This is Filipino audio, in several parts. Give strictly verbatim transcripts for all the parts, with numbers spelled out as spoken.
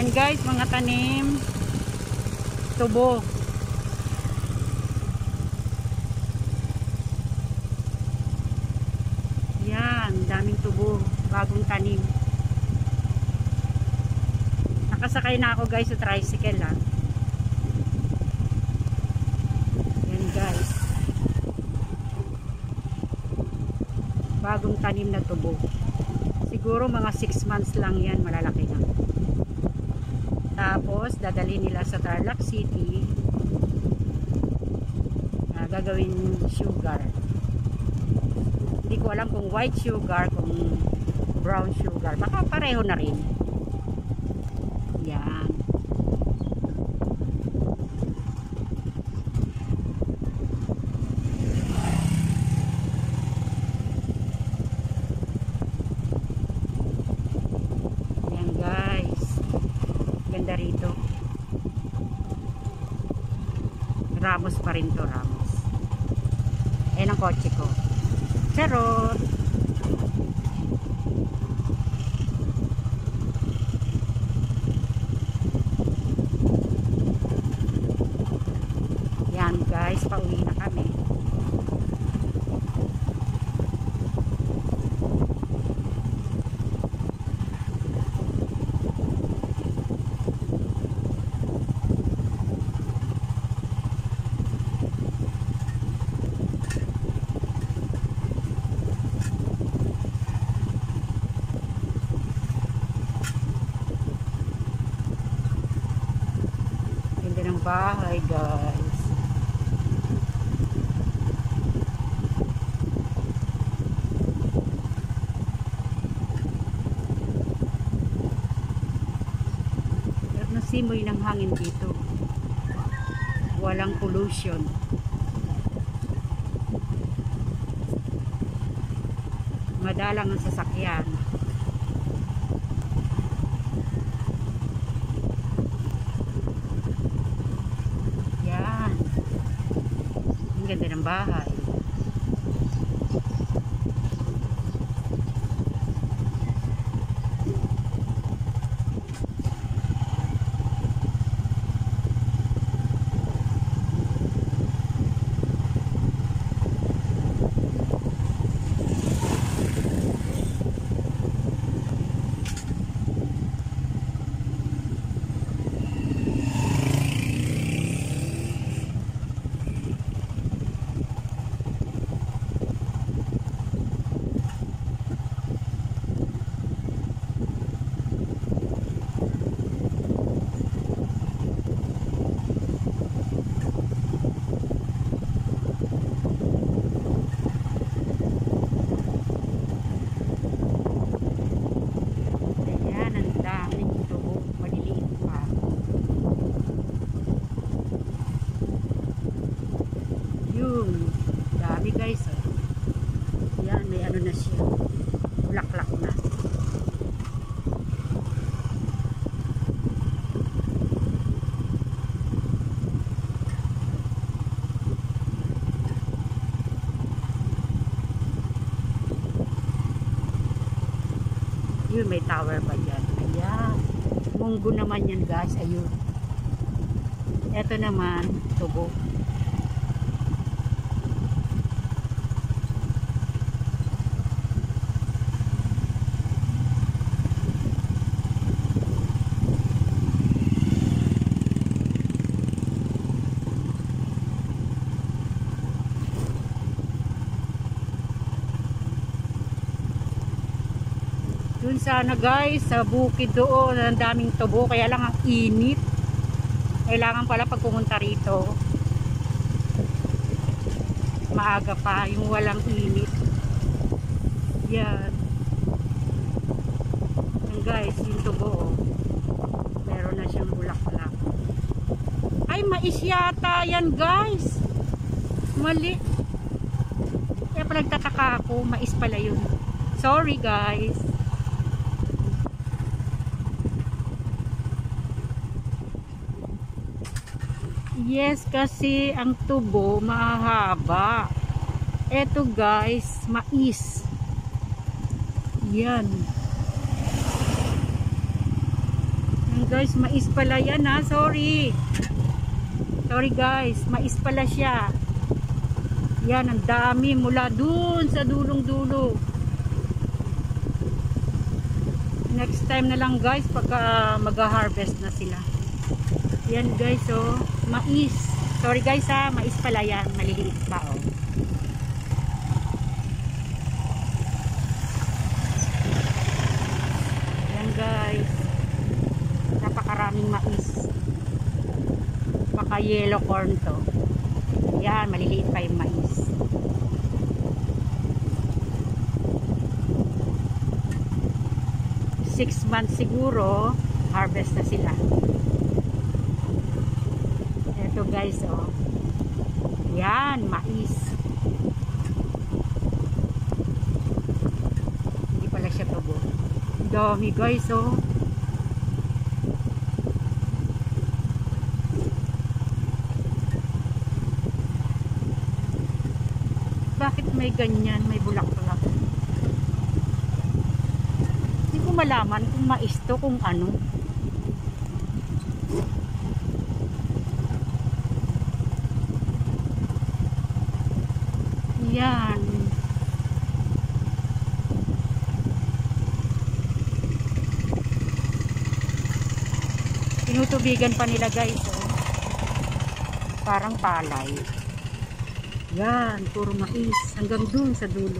Yan guys, mga tanim. Tubo. Yan, daming tubo. Bagong tanim. Nakasakay na ako guys sa tricycle ha. Yan guys. Bagong tanim na tubo. Siguro mga six months lang yan, malalaki na. Tapos dadalhin nila sa Tarlac City. Uh, gagawin sugar. Hindi ko alam kung white sugar, kung brown sugar. Baka pareho na rin. Yan. Yan guys. Ganda rito. Ramos pa rin to, Ramos. Ayan ang kotse ko. Charot! Yan guys, pauwi na kami. Ng bahay guys. Pero nasimoy ng hangin dito. Walang pollution. Madalang ang sasakyan. Ganda ng bahay. Dami guys eh. Yan, may ano na siya, bulaklak na. Yun, may tower pa dyan. Ayan, munggo naman yan guys. Ayun, eto naman tubo. Dun sana guys, sa bukid doon, ang daming tubo, kaya lang ang init. Kailangan pala pag pumunta rito, maaga pa, yung walang init. Yan. Yan guys, yung tubo, meron na siyang bulaklak. Ay, mais yata yan guys. Mali. Kaya pala nagtataka ako, mais pala yun. Sorry guys. Yes, kasi ang tubo mahaba. Eto guys, mais. Yan. Yan guys, mais pala yan ha. Sorry. Sorry guys, mais pala siya. Yan, ang dami mula dun sa dulong-dulo. Next time na lang guys, pagka mag-harvest na sila. Yan guys, oh, mais. Sorry guys ha, mais pala yan. Maliliit pa, oh. Yan guys. Napakaraming mais. Baka yellow corn to. Yan, maliliit pa yung mais. Six months siguro, harvest na sila. Ito guys, oh. Yan, mais. Hindi pala siya tubo. Dami guys, oh. Bakit may ganyan, may bulak-bulak? Hindi ko malaman kung mais to, kung ano. Yan. Tinutubigan pa nila guys, oh. Parang palay. Yan, puro mais hanggang dun sa dulo.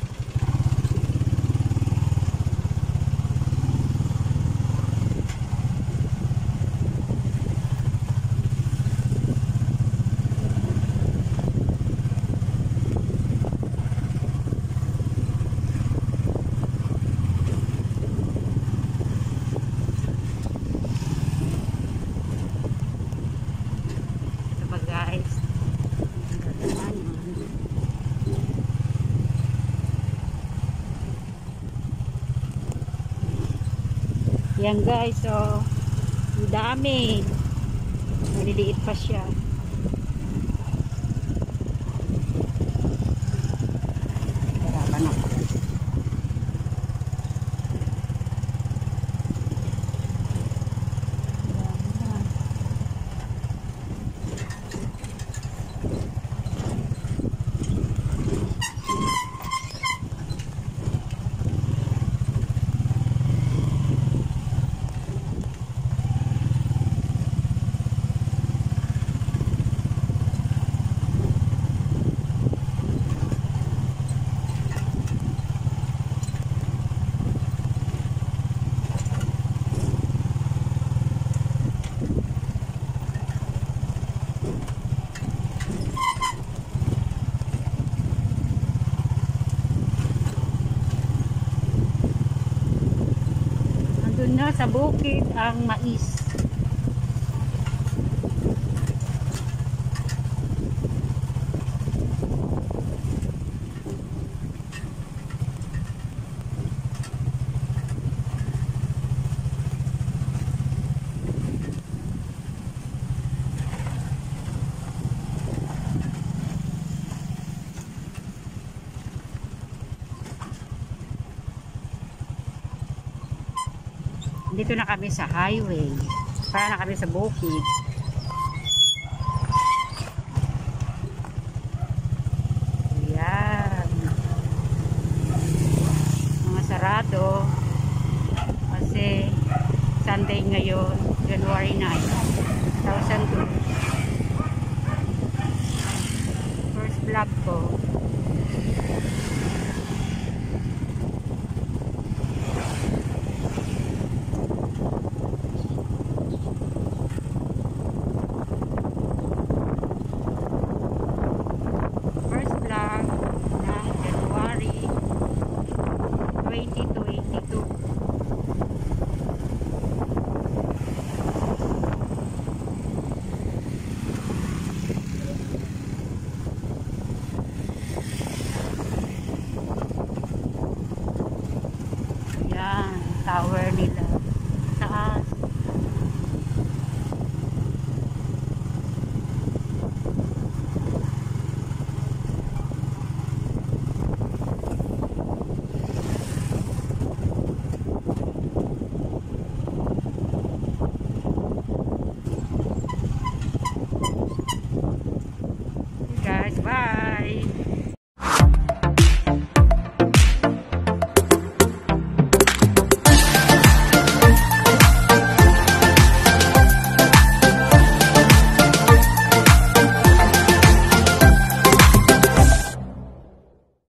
Diba guys? Yan guys, so ang dami. Maliliit pa siya. Harapan ako. Doon na sa bukid ang mais. Dito na kami sa highway. Para na kami sa bukid. Yan. Mga sarado. Kasi Sunday ngayon, January ninth, two thousand two. First vlog ko.